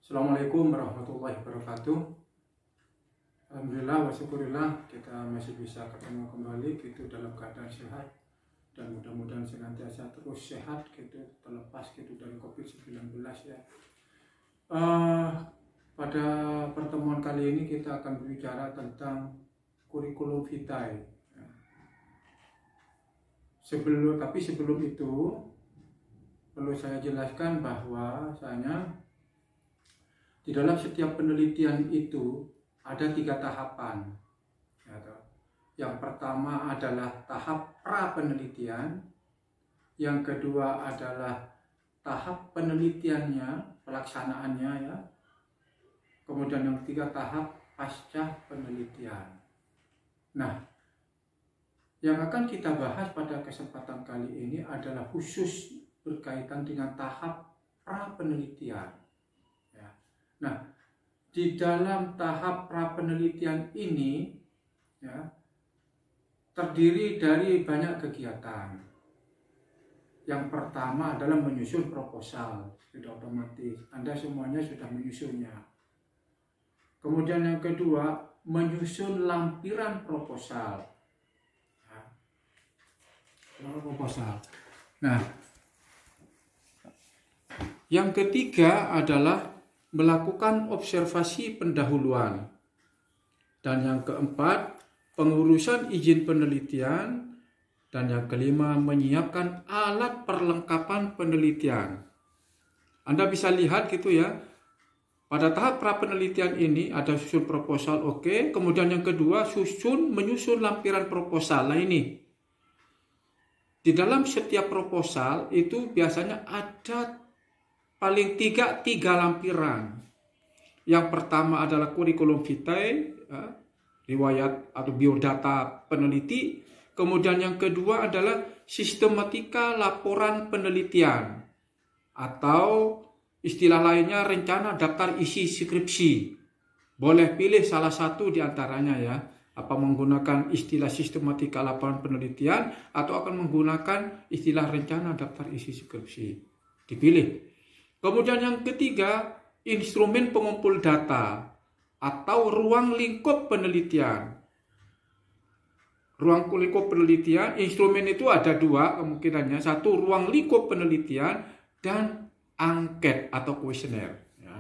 Assalamualaikum warahmatullahi wabarakatuh. Alhamdulillah wa syukurillah kita masih bisa ketemu kembali gitu dalam keadaan sehat dan mudah-mudahan senantiasa terus sehat gitu, terlepas gitu dari COVID-19 ya. Pada pertemuan kali ini kita akan berbicara tentang kurikulum vitae. Sebelum itu perlu saya jelaskan bahwasanya di dalam setiap penelitian itu ada 3 tahapan. Yang pertama adalah tahap pra-penelitian, yang kedua adalah tahap penelitiannya, pelaksanaannya ya. Kemudian yang ketiga tahap pasca penelitian. Nah, yang akan kita bahas pada kesempatan kali ini adalah khusus berkaitan dengan tahap pra-penelitian. Nah, di dalam tahap pra-penelitian ini ya, terdiri dari banyak kegiatan. Yang pertama adalah menyusun proposal, sudah otomatis. Anda semuanya sudah menyusunnya. Kemudian yang kedua, menyusun lampiran proposal. Nah, yang ketiga adalah melakukan observasi pendahuluan. Dan yang keempat, pengurusan izin penelitian. Dan yang kelima, menyiapkan alat perlengkapan penelitian. Anda bisa lihat gitu ya, pada tahap pra-penelitian ini ada susun proposal, oke. Kemudian yang kedua, menyusun lampiran proposal. Nah ini, di dalam setiap proposal itu biasanya ada paling tiga lampiran. Yang pertama adalah kurikulum vitae, riwayat atau biodata peneliti. Kemudian yang kedua adalah sistematika laporan penelitian, atau istilah lainnya rencana daftar isi skripsi. Boleh pilih salah satu di antaranya ya. Apa menggunakan istilah sistematika laporan penelitian atau akan menggunakan istilah rencana daftar isi skripsi. Dipilih. Kemudian yang ketiga, instrumen pengumpul data atau ruang lingkup penelitian. Ruang lingkup penelitian, instrumen itu ada 2 kemungkinannya. Satu, ruang lingkup penelitian, dan angket atau kuesioner. Ya.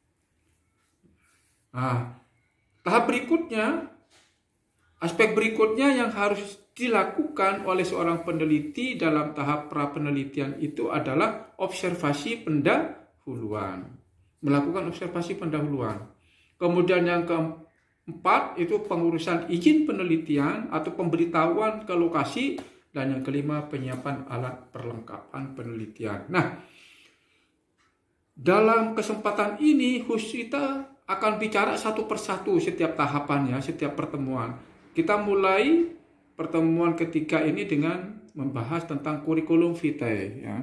Nah, tahap berikutnya, aspek berikutnya yang harus dilakukan oleh seorang peneliti dalam tahap pra-penelitian itu adalah observasi pendahuluan. Melakukan observasi pendahuluan. Kemudian yang keempat itu pengurusan izin penelitian atau pemberitahuan ke lokasi. Dan yang kelima, penyiapan alat perlengkapan penelitian. Nah, dalam kesempatan ini kita akan bicara satu persatu setiap tahapannya, setiap pertemuan. Kita mulai pertemuan ketiga ini dengan membahas tentang kurikulum vitae ya.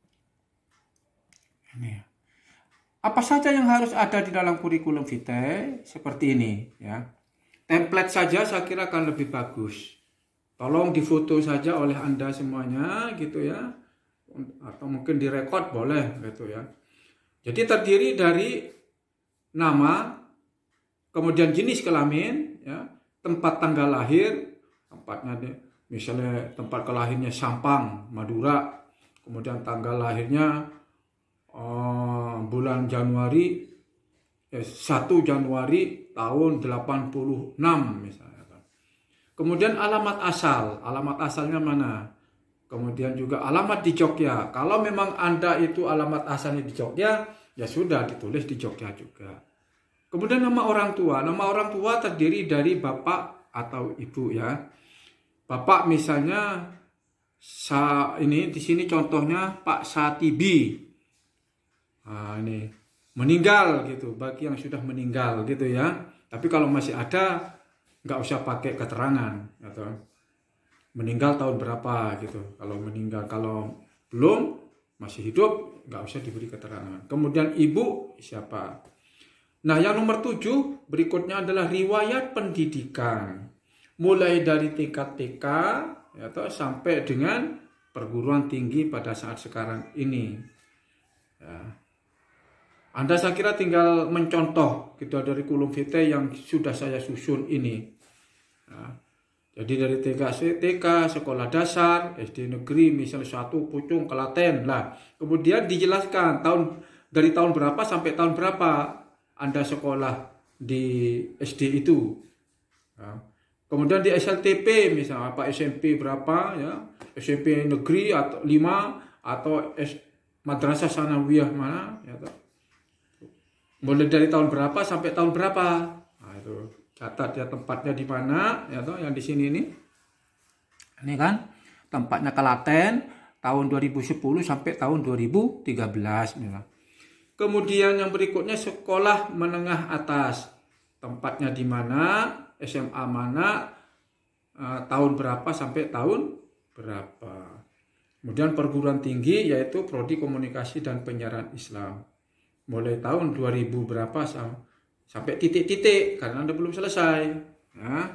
Ini. Apa saja yang harus ada di dalam kurikulum vitae? Seperti ini ya. Template saja saya kira akan lebih bagus. Tolong difoto saja oleh Anda semuanya gitu ya. Atau mungkin direkod boleh gitu ya. Jadi terdiri dari nama, kemudian jenis kelamin ya, tempat tanggal lahir, tempatnya misalnya tempat kelahirannya Sampang, Madura, kemudian tanggal lahirnya bulan Januari 1 Januari tahun 86 misalnya. Kemudian alamat asalnya mana? Kemudian juga alamat di Jogja. Kalau memang Anda itu alamat asalnya di Jogja, ya sudah ditulis di Jogja juga. Kemudian nama orang tua terdiri dari bapak atau ibu ya. Bapak misalnya ini di sini contohnya Pak Satibi. Nah, ini meninggal gitu, bagi yang sudah meninggal gitu ya. Tapi kalau masih ada nggak usah pakai keterangan atau meninggal tahun berapa gitu. Kalau meninggal, kalau belum masih hidup nggak usah diberi keterangan. Kemudian ibu siapa? Nah, yang nomor 7 berikutnya adalah riwayat pendidikan. Mulai dari tingkat TK atau sampai dengan perguruan tinggi pada saat sekarang ini. Ya. Anda saya kira tinggal mencontoh gitu dari kurikulum vitae yang sudah saya susun ini. Nah, jadi dari TK, sekolah dasar, SD negeri, misalnya 1 Pucung, Klaten lah. Kemudian dijelaskan dari tahun berapa sampai tahun berapa Anda sekolah di SD itu. Nah, kemudian di SLTP misalnya apa SMP berapa ya, SMP negeri atau 5 atau madrasah sanawiyah mana ya. Mulai dari tahun berapa sampai tahun berapa. Nah, itu catat ya tempatnya di mana ya toh yang di sini ini. Ini kan tempatnya Klaten tahun 2010 sampai tahun 2013 memang. Kemudian yang berikutnya sekolah menengah atas. Tempatnya di mana, SMA mana, tahun berapa sampai tahun berapa. Kemudian perguruan tinggi yaitu Prodi Komunikasi dan Penyiaran Islam. Mulai tahun 2000 berapa sampai titik-titik karena Anda belum selesai. Ya.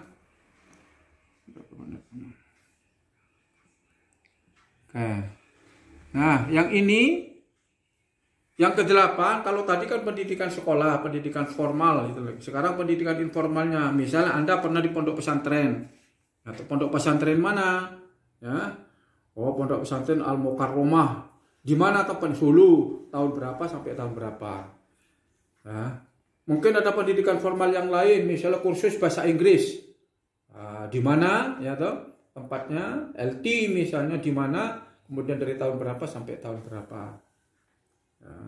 Oke. Nah, yang ini yang ke-8, kalau tadi kan pendidikan sekolah, pendidikan formal gitu. Sekarang pendidikan informalnya, misalnya Anda pernah di pondok pesantren. Atau pondok pesantren mana? Ya. Oh, pondok pesantren Al-Mukarramah. Di mana tempat Solo, tahun berapa sampai tahun berapa. Nah, mungkin ada pendidikan formal yang lain, misalnya kursus bahasa Inggris. Di mana ya toh tempatnya, LT misalnya di mana, kemudian dari tahun berapa sampai tahun berapa. Nah.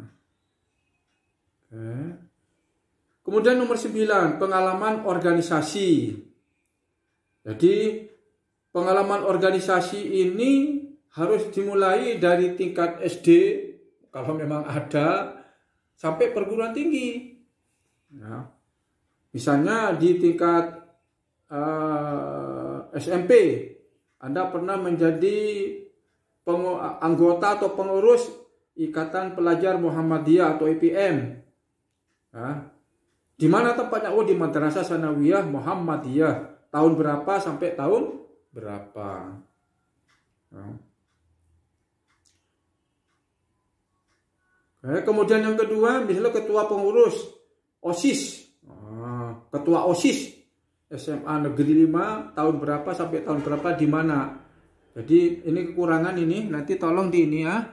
Kemudian nomor 9, pengalaman organisasi. Jadi pengalaman organisasi ini harus dimulai dari tingkat SD, kalau memang ada, sampai perguruan tinggi. Ya. Misalnya di tingkat SMP, Anda pernah menjadi anggota atau pengurus Ikatan Pelajar Muhammadiyah atau IPM. Ya. Di mana tempatnya? Oh, di Madrasah Sanawiyah Muhammadiyah. Tahun berapa sampai tahun berapa. Ya. Kemudian yang kedua, misalnya ketua pengurus OSIS. Ketua OSIS SMA Negeri 5 tahun berapa sampai tahun berapa di mana. Jadi ini kekurangan ini, nanti tolong di ini ya.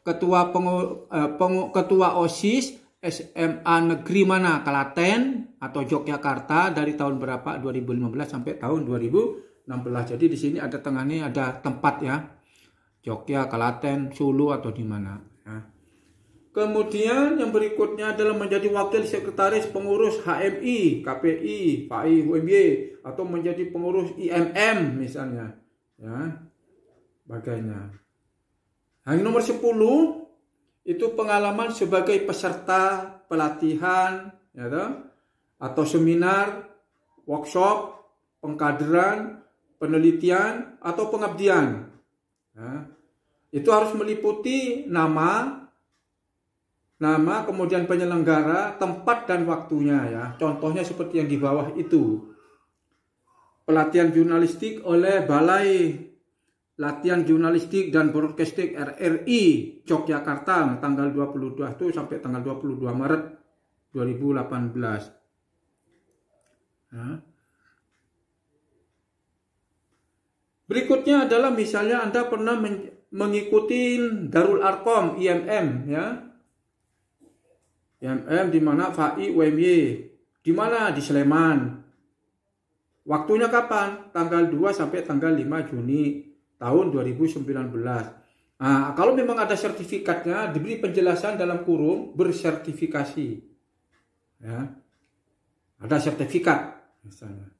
Ketua OSIS SMA Negeri mana? Klaten atau Yogyakarta dari tahun berapa? 2015 sampai tahun 2016. Jadi di sini ada tengahnya ada tempat ya. Jogja, Klaten, Solo atau di mana. Ya. Kemudian yang berikutnya adalah menjadi wakil sekretaris pengurus HMI, KPI, PAI, UMY atau menjadi pengurus IMM misalnya. Ya. Bagainya. Yang nomor 10 itu pengalaman sebagai peserta pelatihan ya toh, atau seminar, workshop, pengkaderan, penelitian atau pengabdian. Ya. Itu harus meliputi nama, kemudian penyelenggara, tempat dan waktunya ya. Contohnya seperti yang di bawah itu. Pelatihan jurnalistik oleh Balai Latihan Jurnalistik dan Broadcasting RRI Yogyakarta tanggal 22 itu sampai tanggal 22 Maret 2018. Ya. Berikutnya adalah misalnya Anda pernah mengikuti Darul Arqam IMM ya. IMM di mana FAI UMY. Di mana? Di Sleman. Waktunya kapan? Tanggal 2 sampai tanggal 5 Juni tahun 2019. Nah, kalau memang ada sertifikatnya, diberi penjelasan dalam kurung bersertifikasi. Ya. Ada sertifikat misalnya.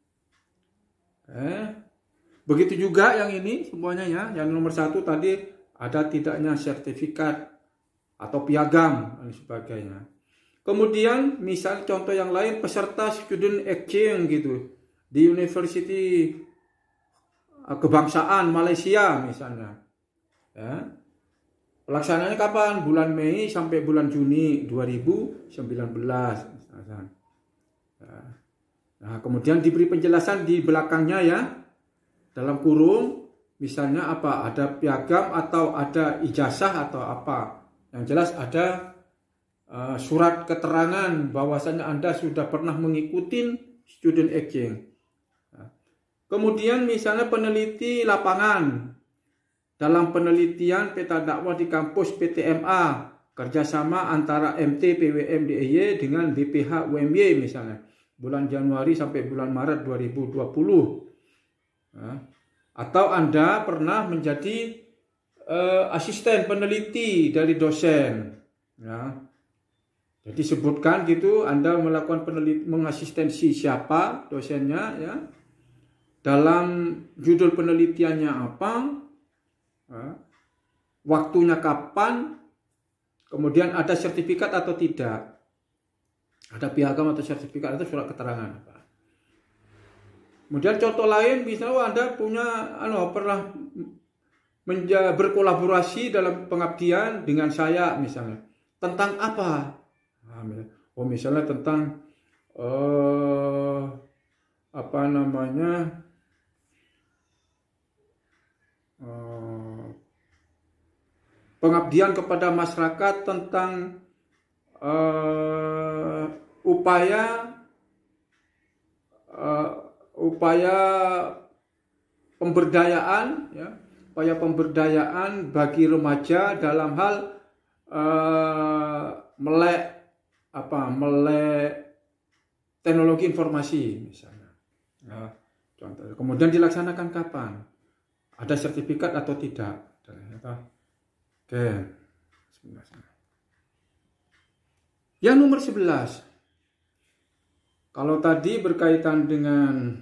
Begitu juga yang ini semuanya ya. Yang nomor 1 tadi ada tidaknya sertifikat atau piagam dan sebagainya. Kemudian misal contoh yang lain peserta student exchange gitu di University Kebangsaan Malaysia misalnya. Ya. Pelaksanaannya kapan? Bulan Mei sampai bulan Juni 2019 misalnya. Ya. Nah, kemudian diberi penjelasan di belakangnya ya. Dalam kurung misalnya apa? Ada piagam atau ada ijazah atau apa? Yang jelas ada surat keterangan bahwasannya Anda sudah pernah mengikuti student exchange. Kemudian misalnya peneliti lapangan dalam penelitian peta dakwah di kampus PTMA, kerjasama antara MT PWM DIY dengan BPH UMY misalnya, bulan Januari sampai bulan Maret 2020. Atau Anda pernah menjadi asisten peneliti dari dosen. Ya. Jadi sebutkan gitu, Anda melakukan mengasistensi siapa dosennya, ya. Dalam judul penelitiannya apa, waktunya kapan, kemudian ada sertifikat atau tidak, ada piagam atau sertifikat atau surat keterangan apa. Kemudian contoh lain, misalnya Anda punya pernah berkolaborasi dalam pengabdian dengan saya misalnya, tentang apa? Misalnya tentang pengabdian kepada masyarakat, tentang upaya pemberdayaan, ya, upaya pemberdayaan bagi remaja dalam hal melek teknologi informasi misalnya. Ya, contoh. Kemudian dilaksanakan kapan? Ada sertifikat atau tidak? Oke. Yang nomor 11. Kalau tadi berkaitan dengan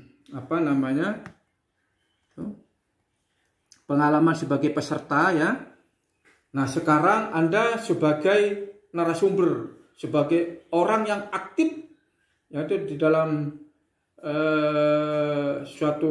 pengalaman sebagai peserta, ya. Nah, sekarang Anda sebagai narasumber, sebagai orang yang aktif, ya, itu di dalam suatu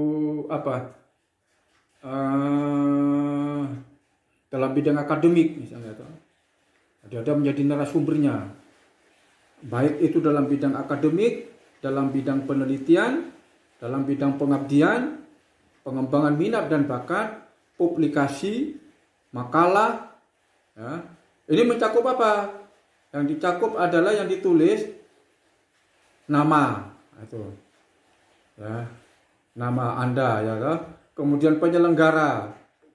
dalam bidang akademik misalnya, Anda menjadi narasumbernya, baik itu dalam bidang akademik, dalam bidang penelitian, dalam bidang pengabdian, pengembangan minat dan bakat, publikasi, makalah, ya. Ini mencakup apa? Yang dicakup adalah yang ditulis nama, itu, ya, nama Anda, ya, kemudian penyelenggara,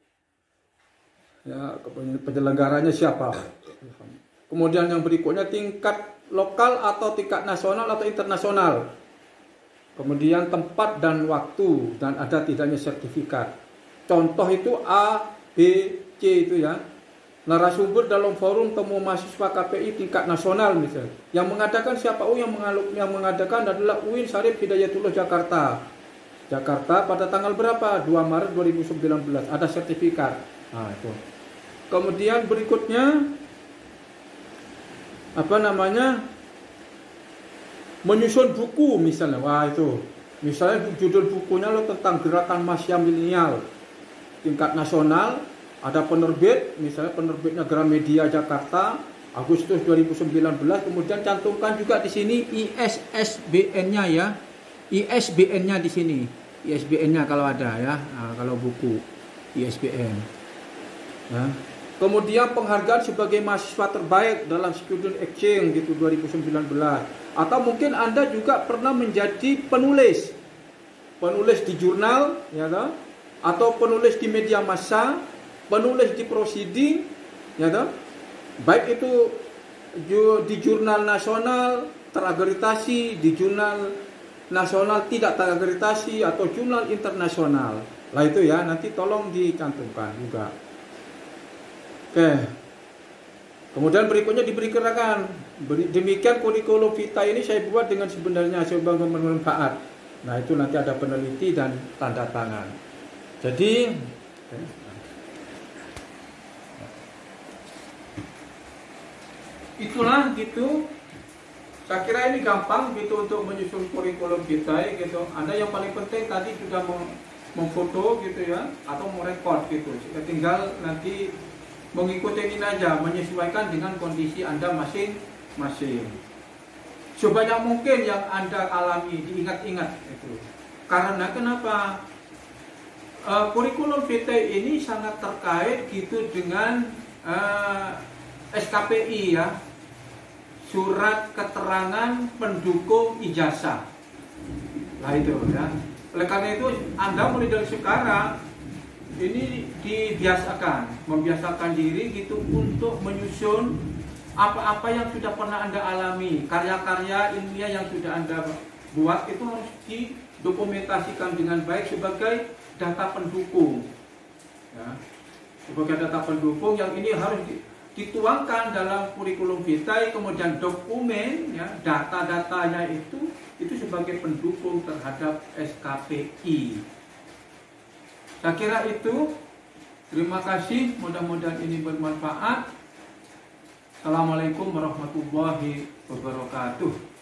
ya, penyelenggaranya siapa, kemudian yang berikutnya tingkat lokal atau tingkat nasional atau internasional, kemudian tempat dan waktu, dan ada tidaknya sertifikat. Contoh itu A, B, C itu, ya. Narasumber dalam forum temu mahasiswa KPI tingkat nasional misalnya. Yang mengadakan siapa? Yang mengadakan adalah UIN Syarif Hidayatullah Jakarta. Jakarta pada tanggal berapa? 2 Maret 2019. Ada sertifikat. Nah, itu. Kemudian berikutnya menyusun buku misalnya. Wah, itu. Misalnya judul bukunya tentang gerakan Mahasiswa Milenial tingkat nasional. Ada penerbit, misalnya penerbitnya Gramedia Jakarta, Agustus 2019. Kemudian cantumkan juga di sini ISBN-nya, ya. ISBN-nya di sini. ISBN-nya kalau ada, ya. Nah, kalau buku ISBN. Ya. Kemudian penghargaan sebagai mahasiswa terbaik dalam student exchange gitu 2019. Atau mungkin Anda juga pernah menjadi penulis di jurnal, ya, atau penulis di media massa, penulis di proceeding, ya, baik itu di jurnal nasional terakreditasi, di jurnal nasional tidak terakreditasi, atau jurnal internasional. Lah itu, ya, nanti tolong dicantumkan juga. Oke. Kemudian berikutnya diberi keterangan. Demikian kurikulum vitae ini saya buat dengan sebenarnya sebagai bermanfaat. Nah, itu nanti ada peneliti dan tanda tangan. Jadi itulah gitu. Saya kira ini gampang gitu untuk menyusun kurikulum vitae gitu. Anda yang paling penting tadi sudah memfoto gitu, ya, atau merekod gitu. Tinggal nanti mengikuti ini aja, menyesuaikan dengan kondisi Anda masing-masing. Sebanyak mungkin yang Anda alami diingat-ingat itu. Karena kenapa? Kurikulum vitae ini sangat terkait gitu dengan SKPI, ya. surat keterangan pendukung ijazah. Nah itu ya. Oleh karena itu Anda mulai dari sekarang ini membiasakan diri gitu untuk menyusun apa-apa yang sudah pernah Anda alami, karya-karya ilmiah yang sudah Anda buat itu harus didokumentasikan dengan baik sebagai data pendukung. Ya. Sebagai data pendukung yang ini harus dituangkan dalam kurikulum vitae, kemudian dokumen, ya, data-datanya itu sebagai pendukung terhadap SKPI. Saya kira itu. Terima kasih, mudah-mudahan ini bermanfaat. Assalamualaikum warahmatullahi wabarakatuh.